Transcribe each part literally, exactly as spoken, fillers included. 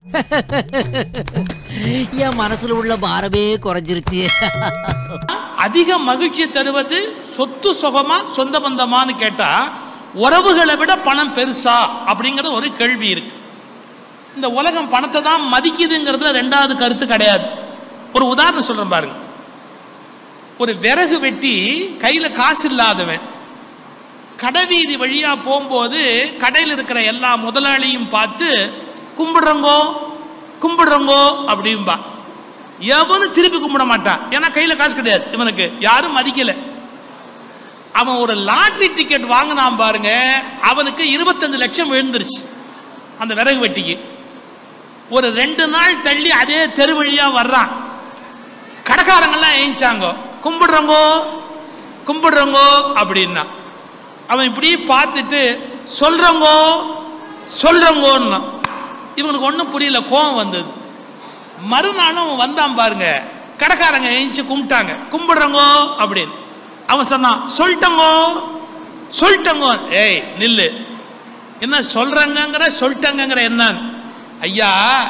என் மனசுல உள்ள பாரமே குறைஞ்சிருச்சு. அதிக மகிழ்ச்சி தருவது சொத்து சுகமா சொந்த பந்தமானு கேட்டா உறவுகளை விட பணம் பெருசா அப்படிங்கிற ஒரு கேள்வி இருக்கு. இந்த உலகம் பணத்தை தான் மதிக்குதுங்கிறதுல ரெண்டாவது கருத்து கிடையாது. ஒரு உதாரணம் சொல்றேன் பாருங்க. ஒரு விறகு வெட்டி கையில காசு இல்லாதவன் கடைவீதி வழியா போகும்போது கடையில் இருக்கிற எல்லா முதலாளியும் பார்த்து கும்பிடுறங்கோ கும்பிடுறங்கோ அப்படின்பா. எவனும் திருப்பி கும்பிட மாட்டான், ஏன்னா கையில காசு கிடையாது, இவனுக்கு யாரும் மதிக்கல. அவன் ஒரு லாட்ரி டிக்கெட் வாங்கினான் பாருங்க, அவனுக்கு இருபத்தஞ்சு லட்சம் விழுந்துருச்சு அந்த விறகு வெட்டிக்கு. ஒரு ரெண்டு நாள் தள்ளி அதே தெரு வழியா வர்றான். கடைக்காரங்கெல்லாம் ஏஞ்சாங்க, கும்பிடுறங்கோ கும்பிடுறங்கோ அப்படின்னா. அவன் இப்படி பார்த்துட்டு சொல்றங்கோ சொல்றங்கோன்னா. இவனுக்கு ஒன்றும் புரியல, கோவம் வந்தது. மறுநாளும் வந்தான் பாருங்க, கடைக்காரங்க ஏஞ்சி கும்பிட்டாங்க, கும்பிடுறங்கோ அப்படின்னு. அவன் சொன்னான் சொல்லிட்டங்கோ சொல்லிட்டங்கோ. ஏய் நில்லு, என்ன சொல்றாங்கிற சொல்லிட்டங்கிற என்னன்னு? ஐயா,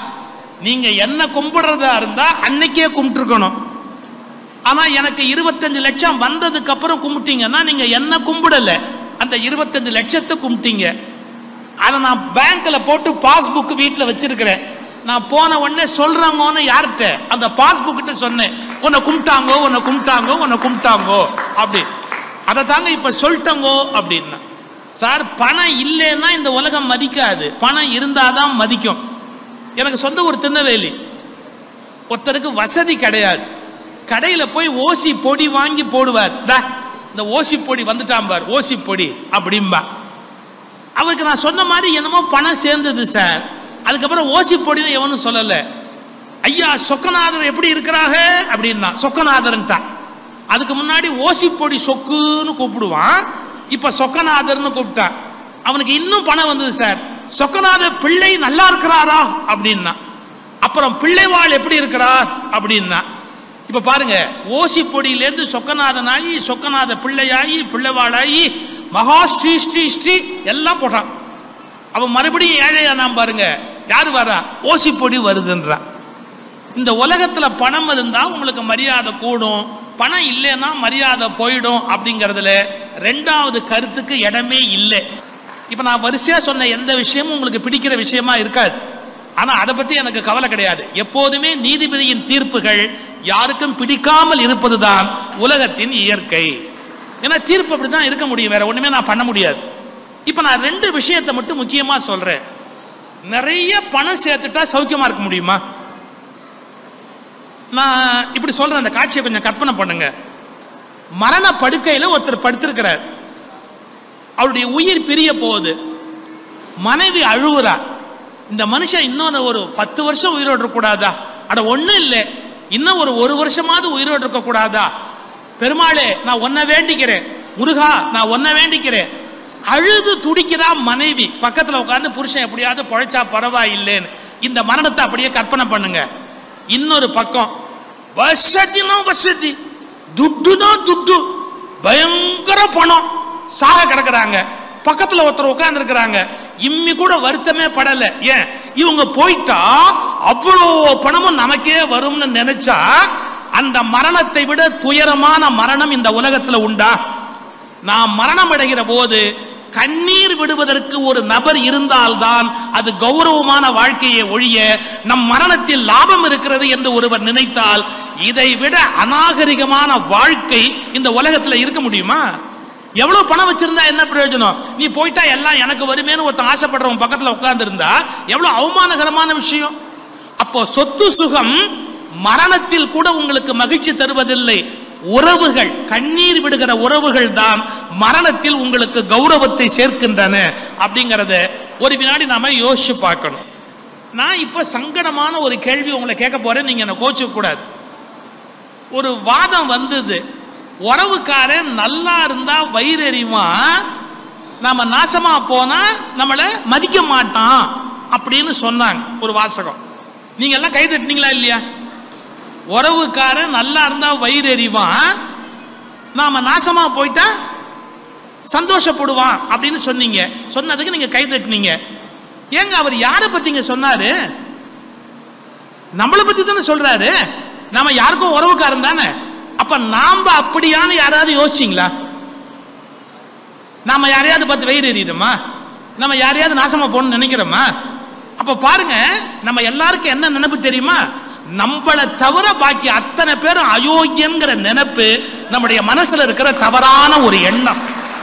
நீங்க என்ன கும்பிடுறதா இருந்தா அன்னைக்கே கும்பிட்டுருக்கணும். ஆனா எனக்கு இருபத்தஞ்சு லட்சம் வந்ததுக்கு அப்புறம் கும்பிட்டீங்கன்னா நீங்க என்ன கும்பிடல, அந்த இருபத்தஞ்சு லட்சத்தை கும்பிட்டீங்க. அதை நான் பேங்க்ல போட்டு பாஸ்புக் வீட்டில் வச்சிருக்கிறேன். நான் போன உடனே சொல்றாங்கன்னு யார்கிட்ட? அந்த பாஸ்புக் கிட்ட சொன்னேன், உன்னை கும்பிட்டாங்கோ உன்னை கும்பிட்டாங்கோ உன்னை கும்பிட்டாங்கோ அப்படி. அதை தாங்க இப்ப சொல்லிட்டங்கோ அப்படின்னா. சார், பணம் இல்லைன்னா இந்த உலகம் மதிக்காது, பணம் இருந்தாதான் மதிக்கும். எனக்கு சொந்த ஒரு திருநெல்வேலி. ஒருத்தருக்கு வசதி கிடையாது, கடையில போய் ஓசி பொடி வாங்கி போடுவார். இந்த ஓசி பொடி வந்துட்டான் பார், ஓசி பொடி அப்படின்பா. அவருக்கு நான் சொன்ன மாதிரி என்னமோ பணம் சேர்ந்தது சார். அதுக்கப்புறம் ஓசி பொடின்னு எவனும் சொல்லல. ஐயா சொக்கநாதர் எப்படி இருக்கிறாங்க அப்படின்னா சொக்கநாதர்ன்ட்டான். அதுக்கு முன்னாடி ஓசி பொடி சொக்குன்னு கூப்பிடுவான், இப்ப சொக்கநாதர்னு கூப்பிட்டான். அவனுக்கு இன்னும் பணம் வந்தது சார். சொக்கநாதர் பிள்ளை நல்லா இருக்கிறாரா அப்படின்னா. அப்புறம் பிள்ளைவாள் எப்படி இருக்கிறார் அப்படின்னா. இப்ப பாருங்க, ஓசி பொடியிலேருந்து சொக்கநாதன் ஆகி சொக்கநாத பிள்ளையாகி பிள்ளைவாளாகி மகா ஸ்ரீ ஸ்ரீ ஸ்ரீ எல்லாம் போட்டான். அவன் மறுபடியும் ஏழையானா பாருங்க, யாரு வரா? ஓசி பொடி வருதுன்றான். இந்த உலகத்துல பணம் இருந்தா உங்களுக்கு மரியாதை கூடும், பணம் இல்லைன்னா மரியாதை போயிடும் அப்படிங்கிறதுல ரெண்டாவது கருத்துக்கு இடமே இல்லை. இப்ப நான் வரிசையா சொன்ன எந்த விஷயமும் உங்களுக்கு பிடிக்கிற விஷயமா இருக்காது, ஆனா அதை பத்தி எனக்கு கவலை கிடையாது. எப்போதுமே நீதிபதியின் தீர்ப்புகள் யாருக்கும் பிடிக்காமல் இருப்பதுதான் உலகத்தின் இயற்கை. ஏன்னா தீர்ப்பு அப்படிதான் இருக்க முடியும், வேற ஒண்ணுமே நான் பண்ண முடியாது. இப்ப நான் ரெண்டு விஷயத்தை மட்டும் முக்கியமா சொல்றேன். நிறைய பணம் சேர்த்துட்டா சௌக்கியமா இருக்க முடியுமா? நான் இப்படி சொல்றேன், அந்த காட்சியை கொஞ்சம் கற்பனை பண்ணுங்க. மரண படுக்கையில ஒருத்தர் படுத்திருக்கிறார், அவருடைய உயிர் பிரிய போகுது. மனைவி அழுவுறா, இந்த மனுஷன் இன்னொரு ஒரு பத்து வருஷம் உயிரோடு இருக்க கூடாதா? அட ஒண்ணும் இல்லை, இன்னும் ஒரு ஒரு வருஷமாவது உயிரோடு இருக்க கூடாதா? பெருமாளே நான் ஒன்ன வேண்டிக்கிறேன், முருகா நான் ஒன்ன வேண்டிக்கிறேன். அழுது துடிக்கிறா மனைவி. பக்கத்துல உட்கார்ந்து புருஷன் எப்படியாவது பழைச்சா பரவாயில்லைன்னு. இந்த மரணத்தை அப்படியே கற்பனை பண்ணுங்க. இன்னொரு பக்கம் வசதினா வசதி, துட்டுனா துட்டு, பயங்கர பணம், சாக கிடக்குறாங்க. பக்கத்துல ஒருத்தர் உட்கார்ந்து இருக்கிறாங்க, இம்மி கூட வருத்தமே படல. ஏன்? இவங்க போயிட்டா அவ்வளோ பணமும் நமக்கே வரும்னு நினைச்சா அந்த மரணத்தை விட துயரமான மரணம் இந்த உலகத்துல உண்டா? நாம் மரணம் அடைகிற போது கண்ணீர் விடுவதற்கு ஒரு நபர் இருந்தால்தான் அது கௌரவமான வாழ்க்கையை ஒழிய நம் மரணத்தில் லாபம் இருக்கிறது என்று ஒருவர் நினைத்தால் இதை விட அநாகரிகமான வாழ்க்கை இந்த உலகத்துல இருக்க முடியுமா? எவ்வளவு பணம் வச்சிருந்தா என்ன பிரயோஜனம்? நீ போயிட்டா எல்லாம் எனக்கு வருமேன்னு ஒருத்தன் ஆசைப்படுறவன் பக்கத்துல உட்கார்ந்து இருந்தா எவ்வளவு அவமானகரமான விஷயம். அப்போ சொத்து சுகம் மரணத்தில் கூட உங்களுக்கு மகிழ்ச்சி தருவதில்லை. உறவுகள், கண்ணீர் விடுகிற உறவுகள் தான் மரணத்தில் உங்களுக்கு கௌரவத்தை சேர்க்கின்றன அப்படிங்கறத ஒரு வினாடி நாம யோசிச்சு பார்க்கணும். நான் இப்ப சங்கடமான ஒரு கேள்வி உங்களை கேட்க போறேன், நீங்க என்ன கோச்சுக்க கூடாது. ஒரு வாதம் வந்தது, உறவுக்காரன் நல்லா இருந்தா வயிறறிவான், நாம நாசமா போனா நம்மளை மதிக்க மாட்டான் அப்படின்னு சொன்னாங்க. ஒரு வாசகம் நீங்க எல்லாம் கை தட்டினீங்களா இல்லையா? உறவுக்காரன் நல்லா இருந்தா வயிறறிவான், நாம நாசமா போயிட்டா சந்தோஷப்படுவான் அப்படின்னு சொன்னீங்க. சொன்னதுக்கு நீங்க கை தட்டினீங்க. ஏங்க அவர் யாரை பத்திங்க சொன்னாரு? நம்மளை பத்தி தானே சொல்றாரு. நாம யாருக்கும் உறவுக்காரன் தானே. அப்ப நாம அப்படியான யாராவது யோசிச்சீங்களா? நாம யாரையாவது பார்த்து வயிறு எறியுமா? நம்ம யாரையாவது நாசமா போகணும்னு நினைக்கிறோமா? அப்ப பாருங்க, நம்ம எல்லாருக்கும் என்ன நினைப்பு தெரியுமா? நம்மளை தவிர பாக்கி அத்தனை பேரும் அயோக்கியங்கிற நினைப்பு நம்முடைய மனசுல இருக்கிற தவறான ஒரு எண்ணம்.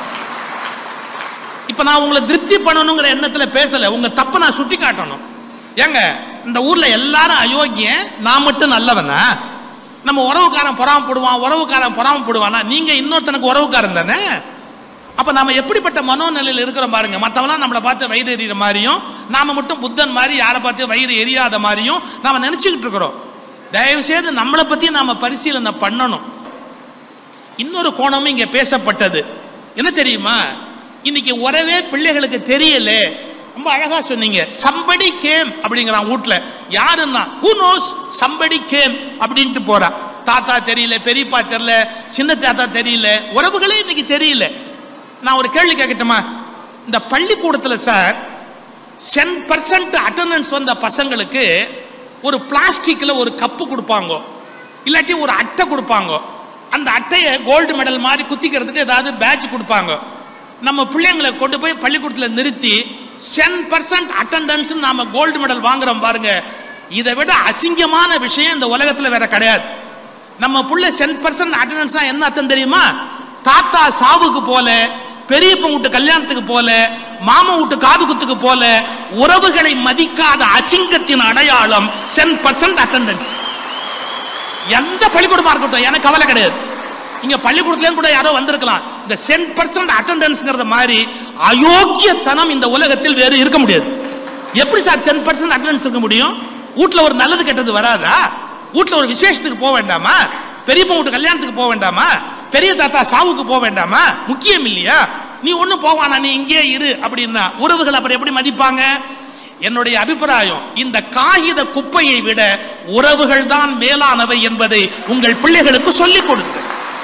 இப்ப நான் உங்களை திருப்தி பண்ணணுங்கிற எண்ணத்துல பேசல, உங்க தப்ப நான் சுட்டி காட்டணும். ஏங்க, இந்த ஊர்ல எல்லாரும் அயோக்கியம், நான் மட்டும் நல்லவனா? நம்ம உறவுக்காரன் பொறாமப்படுவான், உறவுக்காரன் பொறாமப்படுவானா? நீங்க இன்னொருத்தனுக்கு உறவுக்காரன் தானே. அப்ப நாம எப்படிப்பட்ட மனோநிலையில் இருக்கிறோம் பாருங்க. மற்றவெல்லாம் நம்மளை பார்த்து வயிறு எறிகிற மாதிரியும், நாம மட்டும் புத்தன் மாதிரி யாரை பார்த்து வயிறு எரியாத மாதிரியும் நாம நினைச்சுக்கிட்டு இருக்கிறோம். தயவு செய்து நம்மளை பத்தி நாம பரிசீலனை பண்ணணும். இன்னொரு கோணமும் இங்க பேசப்பட்டது என்ன தெரியுமா? இன்னைக்கு உறவே பிள்ளைகளுக்கு தெரியல. ரொம்ப அழகா சொன்னீங்க. சம்படி கேம் அப்படிங்கிறான் வீட்டுல. யாருன்னா who knows somebody came அப்படின்ட்டு போறா. தாத்தா தெரியல, பெரியப்பா தெரியல, சின்ன தாத்தா தெரியல, உறவுகளே இன்னைக்கு தெரியல. நான் ஒரு கேள்வி கேட்கட்டுமா? இந்த பள்ளிக்கூடத்துல சார் டென் பர்சன்ட் அட்டெண்டன்ஸ் வந்த பசங்களுக்கு ஒரு பிளாஸ்டிக்ல ஒரு கப்பு கொடுப்பாங்க, இல்லாட்டி ஒரு அட்டை கொடுப்பாங்க. அந்த அட்டையை கோல்டு மெடல் மாதிரி குத்திக்கிறதுக்கு ஏதாவது பேட்ச் கொடுப்பாங்க. நம்ம பிள்ளைங்களை கொண்டு போய் பள்ளிக்கூடத்தில் நிறுத்தி டென் பர்சன்ட் அட்டெண்டன்ஸ் நாம கோல்டு மெடல் வாங்குறோம் பாருங்க. இதை விட அசிங்கமான விஷயம் இந்த உலகத்துல வேற கிடையாது. நம்ம புள்ள டென் பர்சன்ட் அட்டெண்டன்ஸ் என்ன அர்த்தம் தெரியுமா? தாத்தா சாவுக்கு போல, பெரியப்ப வீட்டு கல்யாணத்துக்கு போல, மாமா வீட்டு காது குத்துக்கு போல உறவுகளை மதிக்காத அசிங்கத்தின் அடையாளம் டென் பர்சன்ட் அட்டெண்டன்ஸ். எந்த பள்ளிக்கூடமா இருக்கட்டும், எனக்கு கவலை கிடையாது. இங்க பள்ளிக்கூடத்திலும் கூட யாரோ வந்திருக்கலாம். இந்த டென் பர்சன்ட் அட்டெண்டன்ஸ்ங்கிறது மாதிரி அயோக்கியத்தனம் இந்த உலகத்தில் வேறு இருக்க முடியாது. எப்படி சார் டென் பர்சன்ட் அட்டெண்டன்ஸ் இருக்க முடியும்? வீட்டுல ஒரு நல்லது கெட்டது வராதா? வீட்டுல ஒரு விசேஷத்துக்கு போக வேண்டாமா? பெரியப்ப வீட்டு கல்யாணத்துக்கு போக வேண்டாமா? பெரிய தாத்தா சாவுக்கு போக வேண்டாமா? முக்கியம் இல்லையா? நீ ஒன்னும் போவானா, நீ இங்கே இரு அப்படின்னா உறவுகள் அப்புறம் எப்படி மதிப்பாங்க? என்னுடைய அபிப்பிராயம், இந்த காகித குப்பையை விட உறவுகள் தான் மேலானவை என்பதை உங்கள் பிள்ளைகளுக்கு சொல்லிக் கொடுங்க.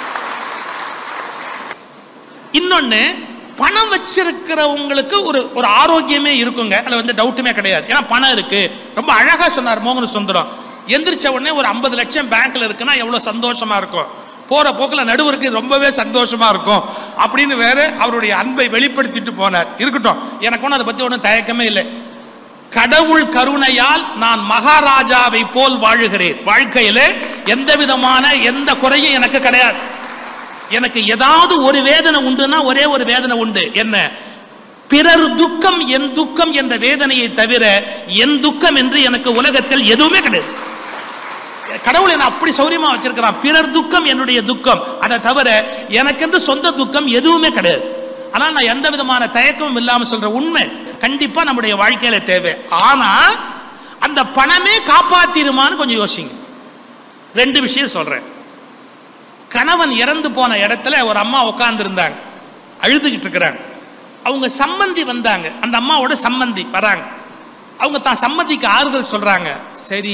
இன்னொன்னு, பணம் வச்சிருக்கிறவங்களுக்கு ஒரு ஒரு ஆரோக்கியமே இருக்குங்க, அதுல வந்து டவுட்டுமே கிடையாது. ஏன்னா பணம் இருக்கு. ரொம்ப அழகா சொன்னார் மோகன சுந்தரம். எந்திரிச்ச உடனே ஒரு ஐம்பது லட்சம் பேங்க்ல இருக்குன்னா எவ்வளவு சந்தோஷமா இருக்கும். போற போக்கில் நடுவருக்கு ரொம்பவே சந்தோஷமா இருக்கும் அப்படின்னு வேற அவருடைய அன்பை வெளிப்படுத்திட்டு போனார். இருக்கட்டும், எனக்கு ஒன்றும் அதை பத்தி ஒன்றும் தயக்கமே இல்லை. கடவுள் கருணையால் நான் மகாராஜாவை போல் வாழுகிறேன். வாழ்க்கையில எந்த விதமான எந்த குறையும் எனக்கு கிடையாது. எனக்கு ஏதாவது ஒரு வேதனை உண்டுன்னா ஒரே ஒரு வேதனை உண்டு. என்ன? பிறர் துக்கம் என் துக்கம் என்ற வேதனையை தவிர என் துக்கம் என்று எனக்கு உலகத்தில் எதுவுமே கிடையாது. கடவுளை நான் அப்படி சௌரியமா வச்சிருக்கிறான். பிறர் துக்கம் என்னுடைய துக்கம், அதை தவிர எனக்கென்று சொந்த துக்கம் எதுவுமே கிடையாது. ஆனால் நான் எந்த விதமான தயக்கமும் இல்லாம சொல்ற உண்மை கண்டிப்பா நம்முடைய வாழ்க்கையில தேவை. ஆனா அந்த பணமே காப்பாத்திருமான்னு கொஞ்சம் யோசிங்க. ரெண்டு விஷயம் சொல்றேன். கணவன் இறந்து போன இடத்துல ஒரு அம்மா உட்கார்ந்து இருந்தாங்க, அழுதுகிட்டு இருக்கிறாங்க. அவங்க சம்மந்தி வந்தாங்க, அந்த அம்மாவோட சம்மந்தி வராங்க. அவங்க தான் சம்மந்திக்கு ஆறுதல் சொல்றாங்க. சரி,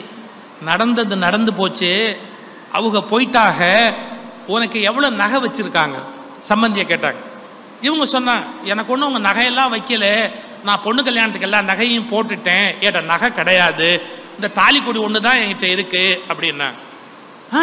நடந்தது நடந்து போச்சு, அவங்க போயிட்டாக, உனக்கு எவ்வளவு நகை வச்சிருக்காங்க? சம்மந்தியை கேட்டாங்க. இவங்க சொன்னா, எனக்கு ஒன்றும் உங்க நகையெல்லாம் வைக்கல, நான் பொண்ணு கல்யாணத்துக்கு எல்லா நகையும் போட்டுட்டேன், ஏட்ட நகை கிடையாது, இந்த தாலி கொடி ஒன்று தான் என்கிட்ட இருக்கு அப்படின்னா. ஆ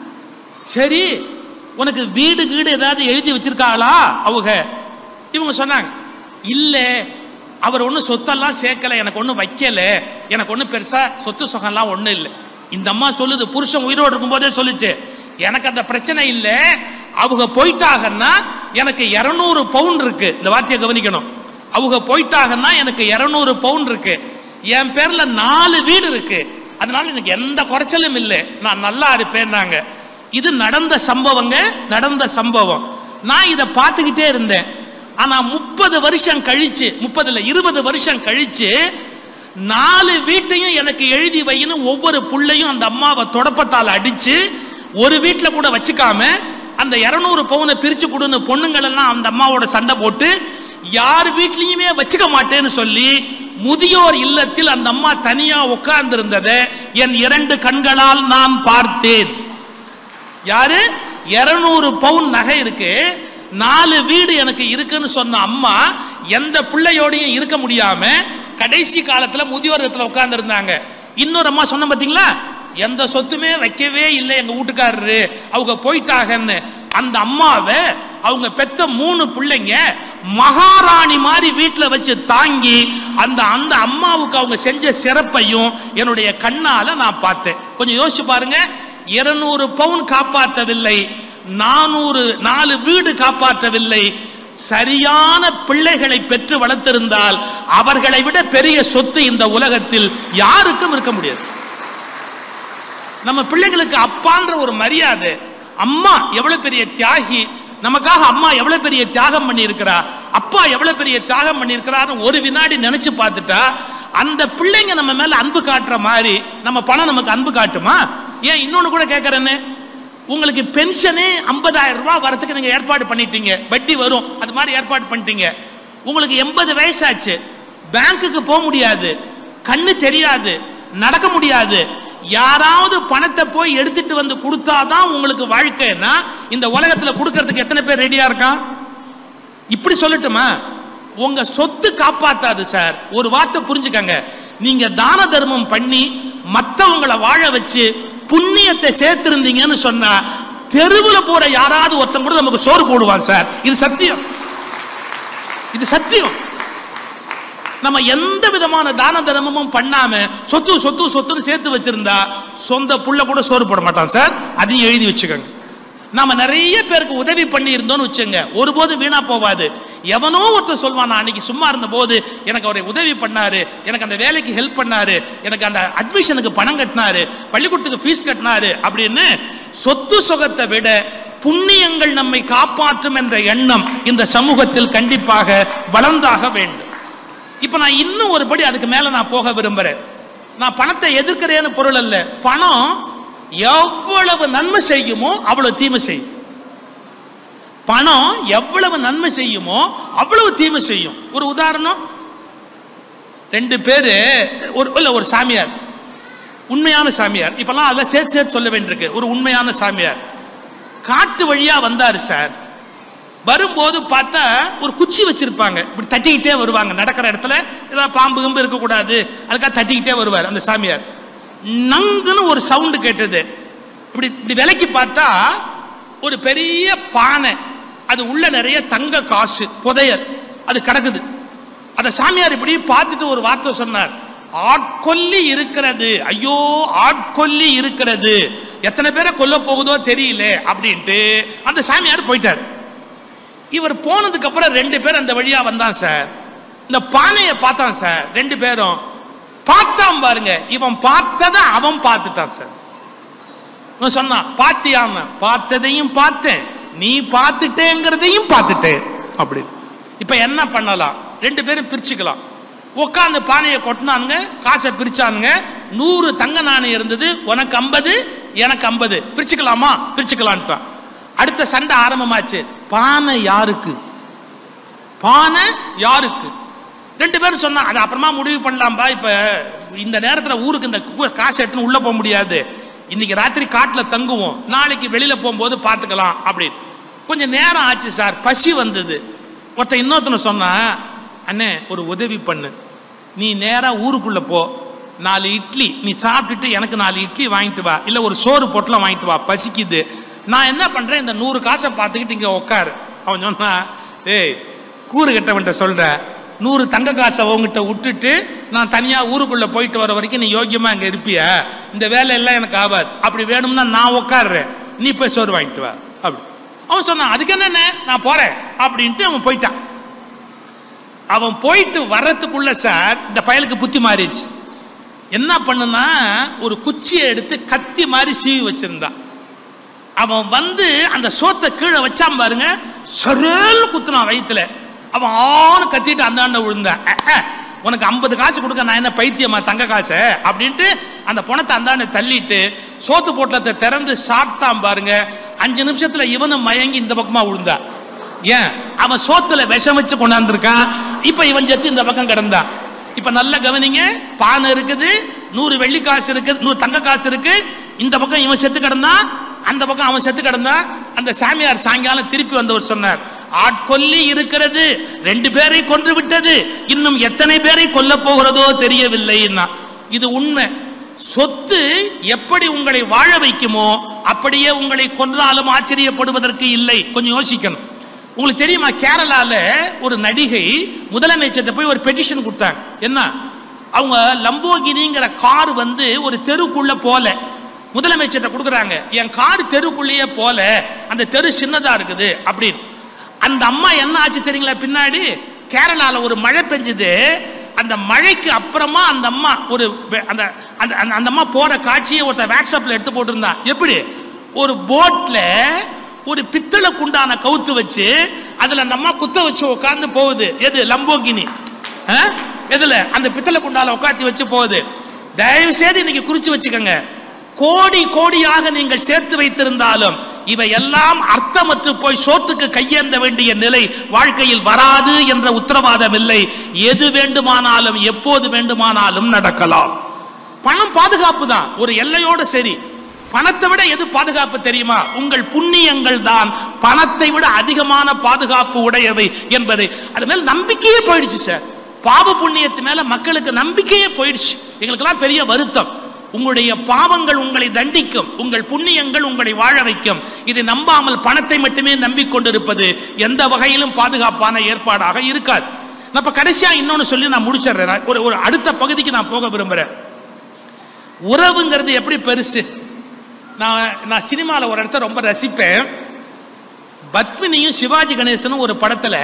சரி, உனக்கு வீடு வீடு ஏதாவது எழுதி வச்சிருக்காளா அவங்க? இவங்க சொன்னாங்க, இல்ல, அவர் ஒன்றும் சொத்தெல்லாம் சேர்க்கல, எனக்கு ஒன்றும் வைக்கல, எனக்கு ஒன்றும் பெருசா சொத்து சுகம்லாம் ஒன்றும் இல்லை. இந்த அம்மா சொல்லுது, புருஷன் உயிரோடு இருக்கும் போதே சொல்லுச்சு, எனக்கு அந்த பிரச்சனை இல்லை, அவங்க போயிட்டாங்கன்னா எனக்கு இருநூறு பவுன் இருக்கு. இந்த வார்த்தையை கவனிக்கணும். அவங்க போயிட்டாங்கன்னா எனக்கு இருநூறு பவுன் இருக்கு, என் பேர்ல நாலு வீடு இருக்கு, அதனால எனக்கு எந்த குறைச்சலும் இல்லை, நான் நல்லா இருப்பேன்னாங்க. இது நடந்த சம்பவங்க, நடந்த சம்பவம். நான் இதை பார்த்துக்கிட்டே இருந்தேன். ஆனா முப்பது வருஷம் கழிச்சு, முப்பதுல இருபது வருஷம் கழிச்சு, நாலு வீட்டையும் எனக்கு எழுதி வைன்னு ஒவ்வொரு புள்ளையும் அந்த அம்மாவை தொடப்பத்தால் அடிச்சு ஒரு வீட்டுல கூட வச்சுக்காம அந்த இருநூறு பவுனை பிரிச்சு கொடுன்னு பொண்ணுங்கள் எல்லாம் அந்த அம்மாவோட சண்டை போட்டு யார் வீட்லயுமே வச்சுக்க மாட்டேன்னு சொல்லி முதியோர் இல்லத்தில் அந்த அம்மா தனியா உட்கார்ந்து இருந்ததை என் இரண்டு கண்களால் நான் பார்த்தேன். யாரு? இருநூறு பவுன் நகை இருக்கு, நாலு வீடு எனக்கு இருக்குன்னு சொன்ன அம்மா எந்த பிள்ளையோடையும் இருக்க முடியாம கடைசி காலத்துல முதியோர் இடத்துல உட்கார்ந்து இருந்தாங்க. இன்னொரு அம்மா சொன்ன பார்த்தீங்களா, எந்த சொத்துமே வைக்கவே இல்லை எங்க வீட்டுக்காரரு, அவங்க போயிட்டாங்கன்னு. அந்த அம்மாவை அவங்க பெத்த மூணு பிள்ளைங்க மகாராணி மாதிரி வீட்டில் வச்சு தாங்கி அந்த அந்த அம்மாவுக்கு அவங்க செஞ்ச சிறப்பையும் என்னுடைய கண்ணால நான் பார்த்தேன். கொஞ்சம் யோசிச்சு பாருங்க. இருநூறு பவுன் காப்பாற்றவில்லை, நானூறு நாலு வீடு காப்பாற்றவில்லை. சரியான பிள்ளைகளை பெற்று வளர்த்திருந்தால் அவர்களை விட பெரிய சொத்து இந்த உலகத்தில் யாருக்கும் இருக்க முடியாது. நம்ம பிள்ளைகளுக்கு அப்பான்ற ஒரு மரியாதை, அம்மா எவ்வளவு பெரிய தியாகி, நமக்காக அம்மா எவ்வளவு பெரிய தியாகம் பண்ணி இருக்கிறா, அப்பா எவ்வளவு பெரிய தியாகம் பண்ணி இருக்கிறான்னு ஒரு வினாடி நினைச்சு பார்த்துட்டா அந்த பிள்ளைங்க நம்ம மேல அன்பு காட்டுற மாதிரி நம்ம பணம் நமக்கு அன்பு காட்டுமா? ஏன் இன்னொன்னு கூட கேட்கறேன்னு, உங்களுக்கு பென்ஷனே ஐம்பதாயிரம் ரூபாய் வரத்துக்கு நீங்க ஏற்பாடு பண்ணிட்டீங்க, வட்டி வரும், அது மாதிரி ஏற்பாடு பண்ணிட்டீங்க. உங்களுக்கு எண்பது வயசாச்சு, பேங்க்குக்கு போக முடியாது, கண்ணு தெரியாது, நடக்க முடியாது. யாராவது பணத்தை போய் எடுத்துட்டு வந்து கொடுத்தாதான் உங்களுக்கு வாழ்க்கைன்னா இந்த உலகத்துல கொடுக்கறதுக்கு எத்தனை பேர் ரெடியா இருக்கான்? இப்படி சொல்லட்டுமா, உங்க சொத்து காப்பாத்தாது சார். ஒரு வார்த்தை புரிஞ்சுக்கங்க, நீங்க தான தர்மம் பண்ணி மற்றவங்களை வாழ வச்சு புண்ணியத்தை சேர்த்திருந்தீங்கன்னு சொன்னா தெருவில் போற யாராவது ஒருத்தன் கூட நமக்கு சோறு போடுவான் சார். இது சத்தியம், இது சத்தியம். நம்ம எந்த விதமான தான தர்மமும் பண்ணாம சொத்து சொத்து சொத்துன்னு சேர்த்து வச்சிருந்தா சொந்த புள்ள கூட சோறு போட மாட்டான் சார். அதையும் எழுதி வச்சுக்கோங்க. நாம நிறைய பேருக்கு உதவி பண்ணி இருந்தோம்னு வச்சுங்க, ஒருபோது வீணா போவாது. எவனோ ஒருத்தர் சொல்வான், நான் அன்னைக்கு சும்மா இருந்த போது எனக்கு அவரை உதவி பண்ணாரு, எனக்கு அந்த வேலைக்கு ஹெல்ப் பண்ணாரு, எனக்கு அந்த அட்மிஷனுக்கு பணம் கட்டினாரு, பள்ளிக்கூடத்துக்கு ஃபீஸ் கட்டினாரு அப்படின்னு. சொத்து சுகத்தை விட புண்ணியங்கள் நம்மை காப்பாற்றும் என்ற எண்ணம் இந்த சமூகத்தில் கண்டிப்பாக வளர்ந்தாக வேண்டும். இப்ப நான் இன்னும் ஒரு படி அதுக்கு மேல நான் போக விரும்புறேன். நான் பணத்தை எதிர்க்கிறேன்னு பொருள் அல்ல. பணம் எவ்வளவு நன்மை செய்யுமோ அவ்வளவு தீமை செய்யும். பணம் எவ்வளவு நன்மை செய்யுமோ அவ்வளவு தீமை செய்யும். ஒரு உதாரணம், ரெண்டு பேரு ஒரு இல்ல ஒரு சாமியார், உண்மையான சாமியார், இப்பெல்லாம் அதெல்லாம் சேர்த்து சேர்த்து சொல்ல வேண்டியிருக்கு. ஒரு உண்மையான சாமியார் காட்டு வழியா வந்தாரு சார். வரும்போது பார்த்தா ஒரு குச்சி வச்சிருப்பாங்க, இப்படி தட்டிக்கிட்டே வருவாங்க. நடக்கிற இடத்துல ஏதாவது பாம்பு கம்பு இருக்கக்கூடாது, அதுக்காக தட்டிக்கிட்டே வருவார் அந்த சாமியார். நங்குன்னு ஒரு சவுண்டு கேட்டது. இப்படி இப்படி விலைக்கு பார்த்தா ஒரு பெரிய பானை, அது உள்ள நிறைய தங்க காசு புதையல் அது கிடக்குது. அந்த சாமியார் இப்படி பார்த்துட்டு ஒரு வார்த்தை சொன்னார், ஆட்கொல்லி இருக்கிறது, ஐயோ ஆட்கொல்லி இருக்கிறது, எத்தனை பேரை கொல்ல போகுதோ தெரியல அப்படின்ட்டு அந்த சாமியார் போயிட்டார். இவர் போனதுக்கு அப்புறம் ரெண்டு பேர் அந்த வழியா வந்தான் சார். இந்த பானையை பார்த்தான் சார். ரெண்டு பேரும் பார்த்தான் பாருங்க, இவன் பார்த்ததை அவன் பார்த்துட்டான் சார். சொன்னான், பாத்தியாம பார்த்ததையும் பார்த்தேன், நீ பார்த்துட்டேங்கிறதையும் பார்த்துட்டேன் அப்படி. இப்ப என்ன பண்ணலாம்? ரெண்டு பேரும் பிரிச்சுக்கலாம். உட்காந்து பானையை கொட்டினானுங்க, காசை பிரிச்சானுங்க. நூறு தங்க நாணயம் இருந்தது, உனக்கு ஐம்பது எனக்கு ஐம்பது, பிரிச்சுக்கலாமா? பிரிச்சுக்கலான்ட்டான். அடுத்த சண்டை ஆரம்பமாச்சு. பானை யாருக்கு? பானை யாருக்கு? ரெண்டு பேரும் சொன்னா, அது அப்புறமா முடிவு பண்ணலாம்பா, இப்ப இந்த நேரத்தில் ஊருக்கு இந்த காசை எடுத்துன்னு உள்ள போக முடியாது, இன்னைக்கு ராத்திரி காட்டில் தங்குவோம், நாளைக்கு வெளியில போகும்போது பார்த்துக்கலாம் அப்படின்னு. கொஞ்சம் நேரம் ஆச்சு சார், பசி வந்தது. ஒருத்தன் இன்னொருத்தனை சொன்னா, அண்ணே ஒரு உதவி பண்ணு, நீ நேரா ஊருக்குள்ள போ, நாலு இட்லி நீ சாப்பிட்டுட்டு எனக்கு நாலு இட்லி வாங்கிட்டு வா, இல்லை ஒரு சோறு பொட்டலம் வாங்கிட்டு வா, பசிக்குது. நான் என்ன பண்றேன், இந்த நூறு காசை பார்த்துக்கிட்டு இங்க உட்காரு. அவன் சொன்னா, ஏய் கூறு கட்டவன்ட்ட சொல்ற, நூறு தங்க காசை உங்ககிட்ட விட்டுட்டு நான் தனியா ஊருக்குள்ள போயிட்டு வர வரைக்கும் நீ யோக்கியமா அங்க இருப்பிய, இந்த வேலை எல்லாம் எனக்கு ஆகாது, அப்படி வேணும்னா நான் உட்காடுறேன், நீ போய் சோறு வாங்கிட்டு வா அப்படி. அவன் சொன்னான், அதுக்கு என்ன நான் போறேன் அப்படின்ட்டு அவன் போயிட்டான். அவன் போயிட்டு வர்றதுக்குள்ள சார் இந்த பயலுக்கு புத்தி மாறிடுச்சு. என்ன பண்ணுனா, ஒரு குச்சியை எடுத்து கத்தி மாதிரி சீவி வச்சிருந்தான். அவன் வந்து அந்த சோத்தை கீழே வச்சான் பாருங்க, சரேல் குத்துனான் வயிற்றுல. அவன் ஆணு கத்திட்டு அந்த ஆண்ட விழுந்தான். உனக்கு ஐம்பது காசு கொடுக்க நான் என்ன பைத்தியமா தங்க காசை அப்படின்ட்டு அந்த பணத்தை அந்த ஆண்டை தள்ளிட்டு சோத்து போட்டத்தை திறந்து சாப்பிட்டான் பாருங்க. அஞ்சு நிமிஷத்துல இவனும் மயங்கி இந்த பக்கமா விழுந்தான். ஏன்? அவன் சோத்துல விஷம் வச்சு கொண்டாந்துருக்கான். இப்ப இவன் செத்து இந்த பக்கம் கிடந்தான். இப்ப நல்ல கவனிங்க, பானை இருக்குது, நூறு வெள்ளி காசு இருக்கு, நூறு தங்க காசு இருக்கு. இந்த பக்கம் இவன் செத்து கிடந்தான், அந்த பக்கம் அவன் செத்து கிடந்தான். அந்த சாமியார் சாயங்காலம் திருப்பி வந்தவர் சொன்னார், ஆட்கொல்லி இருக்கிறது, ரெண்டு பேரை கொன்று விட்டது, இன்னும் எத்தனை பேரை கொல்ல போகிறதோ தெரியவில்லை. இது உண்மை. சொத்து எப்படி உங்களை வாழ வைக்குமோ அப்படியே உங்களை கொன்றாலும் ஆச்சரியப்படுவதற்கு இல்லை. கொஞ்சம் யோசிக்கணும். உங்களுக்கு தெரியுமா, கேரளால ஒரு நடிகை முதலமைச்சர்கிட்ட போய் ஒரு பெட்டிஷன் கொடுத்தாங்க. என்ன, அவங்க லம்போகினிங்கிற கார் வந்து ஒரு தெருக்குள்ள போல முதலமைச்சர்கிட்ட கொடுக்குறாங்க. என் கார் தெருக்குள்ளேயே போல, அந்த தெரு சின்னதா இருக்குது அப்படின்னு. அந்த அம்மா என்ன ஆச்சு தெரியுங்களா, பின்னாடி கேரளால ஒரு மழை பெஞ்சது. அந்த மழைக்கு அப்புறமா அந்த அம்மா ஒரு அந்த அந்த அம்மா போற காட்சியை ஒருத்தர் வாட்ஸ்அப்ல எடுத்து போட்டிருந்தான். எப்படி, ஒரு போட்ல ஒரு பித்தளை குண்டான கவுத்து வச்சு அதுல அந்த அம்மா குத்த வச்சு உட்கார்ந்து போகுது. எது, லம்போகினி. எதுல, அந்த பித்தளை குண்டால உட்காந்து வச்சு போகுது. தயவு செய்து இன்னைக்கு குறிச்சு வச்சுக்கோங்க, கோடி கோடியாக நீங்கள் சேர்த்து வைத்திருந்தாலும் இவை எல்லாம் அர்த்தமற்று போய் சோத்துக்கு கையேந்த வேண்டிய நிலை வாழ்க்கையில் வராது என்ற உத்தரவாதம் இல்லை. எது வேண்டுமானாலும் எப்போது வேண்டுமானாலும் நடக்கலாம். பணம் பாதுகாப்பு தான் ஒரு எல்லையோடு. சரி, பணத்தை விட எது பாதுகாப்பு தெரியுமா? உங்கள் புண்ணியங்கள் தான் பணத்தை விட அதிகமான பாதுகாப்பு உடையவை என்பதை அது மேல நம்பிக்கையே போயிடுச்சு சார். பாவ புண்ணியத்து மேல மக்களுக்கு நம்பிக்கையே போயிடுச்சு. எங்களுக்கெல்லாம் பெரிய வருத்தம். உங்களுடைய பாவங்கள் உங்களை தண்டிக்கும், உங்கள் புண்ணியங்கள் உங்களை வாழ வைக்கும். இதை நம்பாமல் பணத்தை மட்டுமே நம்பிக்கொண்டிருப்பது எந்த வகையிலும் பாதுகாப்பான ஏற்பாடாக இருக்காது. நான் இப்ப கடைசியா இன்னொன்னு சொல்லி நான் முடிச்சிடுறேன். ஒரு ஒரு அடுத்த பகுதிக்கு நான் போக விரும்புறேன். உறவுங்கிறது எப்படி பெருசு. நான் நான் சினிமாவில் ஒரு இடத்த ரொம்ப ரசிப்பேன். பத்மினியும் சிவாஜி கணேசனும் ஒரு படத்துல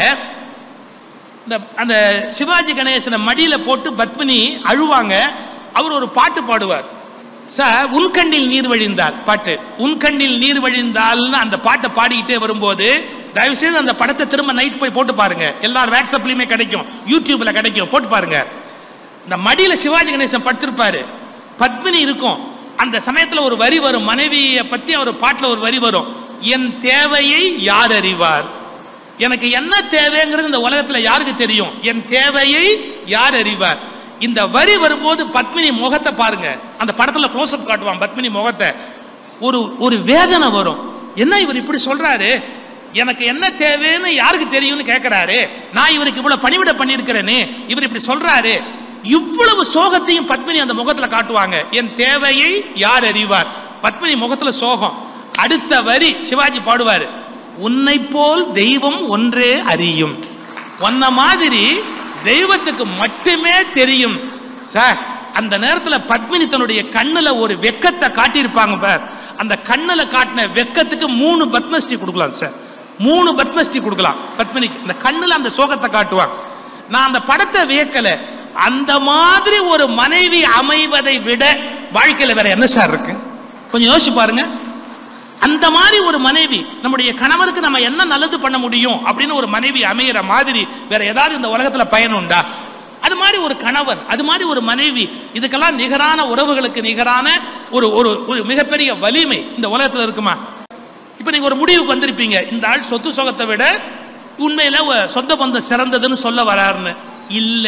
இந்த அந்த சிவாஜி கணேசனை மடியில போட்டு பத்மினி அழுவாங்க. அவர் ஒரு பாட்டு பாடுவார். சார், உன்கண்ணில் நீர் வழிந்தால் பாட்டு, உன்கண்ணில் நீர் வழிந்தால் அந்த பாட்டை பாடிக்கிட்டே வரும்போது தயவு செய்து அந்த படத்தை திரும்ப நைட் போய் போட்டு பாருங்க. எல்லாரும் வாட்ஸ்அப்லயுமே கிடைக்கும், யூடியூப்ல கிடைக்கும், போட்டு பாருங்க. இந்த மடியில சிவாஜி கணேசன் படுத்திருப்பாரு, பத்மினி இருக்கும். அந்த சமயத்துல ஒரு வரி வரும், மனைவியை பத்தி ஒரு பாட்டுல ஒரு வரி வரும், என் தேவையை யார் அறிவார். எனக்கு என்ன தேவைங்கிறது இந்த உலகத்துல யாருக்கு தெரியும்? என் தேவையை யார் அறிவார். இந்த வரி வரும்போது பத்மினி முகத்தை பாருங்க. அந்த படத்துல க்ளோஸ் அப் காட்டுவான் பத்மினி முகத்தை. ஒரு ஒரு வேதனை வரும். என்ன இவர் இப்படி சொல்றாரு, எனக்கு என்ன தேவைன்னு யாருக்கு தெரியும்னு கேட்கிறாரு, நான் இவருக்கு இவ்வளவு பணிவிட பண்ணியிருக்கிறேன்னு இவர் இப்படி சொல்றாரு. இவ்வளவு சோகத்தையும் பத்மினி அந்த முகத்துல காட்டுவாங்க. என் தேவையை யார் அறிவார். பத்மினி முகத்துல சோகம். அடுத்த வரி சிவாஜி பாடுவாரு, உன்னை போல் தெய்வம் ஒன்றே அறியும். ஒன்ன மாதிரி தெய்வத்துக்கு மட்டுமே தெரியும். சார், அந்த நேரத்தில் பத்மினி தன்னுடைய கண்ணுல ஒரு வெக்கத்தை காட்டியிருப்பாங்க பார். அந்த கண்ணுல காட்டின வெக்கத்துக்கு மூணு பத்மஸ்ரீ கொடுக்கலாம் சார். மூணு பத்மஸ்ரீ கொடுக்கலாம் பத்மினிக்கு. அந்த கண்ணுல அந்த சோகத்தை காட்டுவாங்க. நான் அந்த படத்தை வியக்கல. அந்த மாதிரி ஒரு மனைவி அமைவதை விட வாழ்க்கையில வேற என்ன சார் இருக்கு? கொஞ்சம் யோசிச்சு பாருங்க. அந்த மாதிரி ஒரு மனைவி, நம்முடைய கணவருக்கு நம்ம என்ன நல்லது பண்ண முடியும் அப்படின்னு ஒரு மனைவி அமைகிற மாதிரி வேற ஏதாவது இந்த உலகத்துல பயன் உண்டா? அது மாதிரி ஒரு கணவன், அது மாதிரி ஒரு மனைவி, இதுக்கெல்லாம் நிகரான உறவுகளுக்கு நிகரான ஒரு ஒரு மிகப்பெரிய வலிமை இந்த உலகத்துல இருக்குமா? இப்ப நீங்க ஒரு முடிவுக்கு வந்திருப்பீங்க, இந்த ஆள் சொத்து சொகத்தை விட உண்மையில சொந்த பந்தம் சிறந்ததுன்னு சொல்ல வராருன்னு. இல்ல,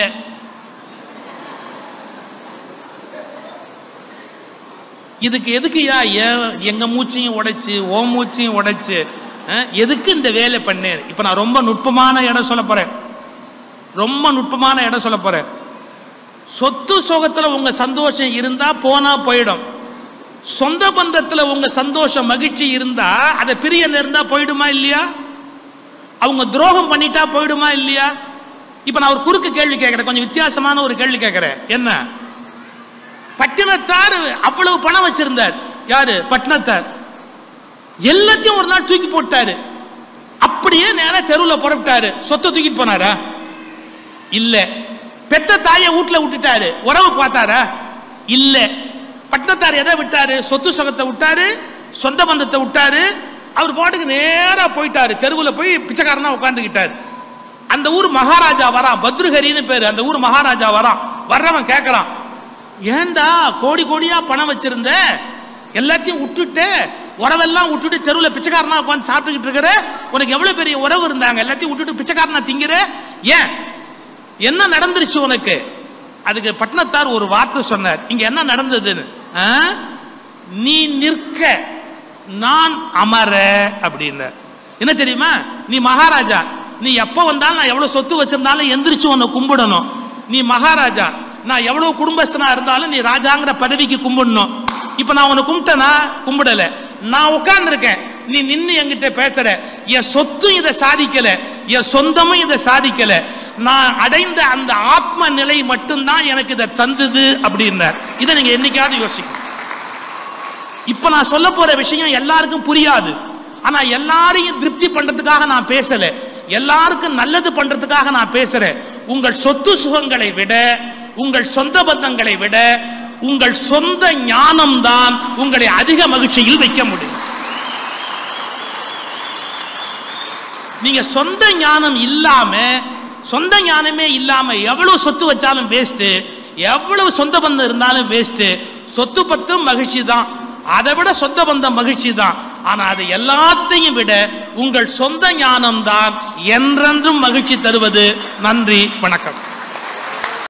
இதுக்கு எதுக்குயா எங்க மூச்சையும் உடைச்சு ஓ மூச்சையும் உடைச்சு எதுக்கு இந்த வேலை பண்ணேன்? இப்ப நான் ரொம்ப நுட்பமான இடம் சொல்ல போறேன். ரொம்ப நுட்பமான இடம் சொல்ல போறேன். சொத்து சோகத்துல உங்க சந்தோஷம் இருந்தா போனா போயிடும். சொந்த பந்தத்துல உங்க சந்தோஷம் மகிழ்ச்சி இருந்தா அதை பிரிய நேர்ந்தா போயிடுமா இல்லையா? அவங்க துரோகம் பண்ணிட்டா போயிடுமா இல்லையா? இப்ப நான் ஒரு குறுக்கு கேள்வி கேட்கிறேன், கொஞ்சம் வித்தியாசமான ஒரு கேள்வி கேட்கிறேன். என்ன, பட்டினத்தார் அவ்வளவு பணம் வச்சிருந்தார். யாரு? பட்டினத்தார். எல்லாத்தையும் ஒரு நாள் தூக்கி போட்டாரு. அப்படியே நேரா தெருவில் புறப்பட்டாரு. சொத்தை தூக்கிட்டு போனாரா? இல்ல. பெத்த தாயை வீட்டுல விட்டுட்டாரு. உறவு பார்த்தாரா? இல்ல. பட்டினத்தார் எதை விட்டாரு? சொத்து சொகத்தை விட்டாரு, சொந்த பந்தத்தை விட்டாரு. அவர் பாட்டுக்கு நேரா போயிட்டாரு. தெருவில் போய் பிச்சைக்காரனா உட்கார்ந்துக்கிட்டாரு. அந்த ஊர் மகாராஜா வரான், பத்ருஹரின்னு பேரு. அந்த ஊர் மகாராஜா வரான். வர்றவன் கேட்கறான், ஏண்டா கோடி கோடியா பணம் வச்சிருந்த, எல்லாத்தையும் விட்டுட்டு உறவெல்லாம் விட்டுட்டு தெருவில் பிச்சைக்காரனா உட்காந்து சாப்பிட்டுக்கிட்டு இருக்கிற, உனக்கு எவ்வளவு பெரிய உறவு இருந்தாங்க, எல்லாத்தையும் விட்டுட்டு பிச்சைக்காரனா திங்கிற, ஏன், என்ன நடந்துருச்சு உனக்கு? அதுக்கு பட்டினத்தார் ஒரு வார்த்தை சொன்னார். இங்க என்ன நடந்ததுன்னு, நீ நிற்க நான் அமர அப்படின்னு. என்ன தெரியுமா? நீ மகாராஜா, நீ எப்ப வந்தாலும் நான் எவ்வளவு சொத்து வச்சிருந்தாலும் எந்திரிச்சு உன்னை கும்பிடணும். நீ மகாராஜா, நான் எவ்வளவு குடும்பஸ்தனா இருந்தாலும் நீ ராஜாங்கிற பதவிக்கு கும்பிடணும். இப்ப நான் உன்னை கும்பிட்டேனா? கும்பிடல. நான் உட்கார்ந்துருக்கேன், நீ நின்று என்கிட்ட பேசுற. என் சொத்தும் இதை சாதிக்கல, என் சொந்தமும் இதை சாதிக்கல. நான் அடைந்த அந்த ஆத்ம நிலை மட்டும்தான் எனக்கு இதை தந்தது அப்படின்னார். இதை நீங்க என்னைக்காவது யோசிக்கணும். இப்ப நான் சொல்ல போற விஷயம் எல்லாருக்கும் புரியாது. ஆனா எல்லாரையும் திருப்தி பண்றதுக்காக நான் பேசல, எல்லாருக்கும் நல்லது பண்றதுக்காக நான் பேசுறேன். உங்கள் சொத்து சுகங்களை விட, உங்கள் சொந்த பந்தங்களை விட, உங்கள் சொந்த ஞானம் தான் உங்களை அதிக மகிழ்ச்சியில் வைக்க முடியும். நீங்க சொந்த ஞானம் இல்லாம, சொந்த ஞானமே இல்லாம எவ்வளவு சொத்து வச்சாலும் வேஸ்ட், எவ்வளவு சொந்த பந்தம் இருந்தாலும் வேஸ்ட். சொத்து பத்தும் மகிழ்ச்சி தான், அதை விட சொந்த பந்தம் மகிழ்ச்சி தான். ஆனா அது எல்லாத்தையும் விட உங்கள் சொந்த ஞானம் தான் என்றென்றும் மகிழ்ச்சி தருவது. நன்றி, வணக்கம்.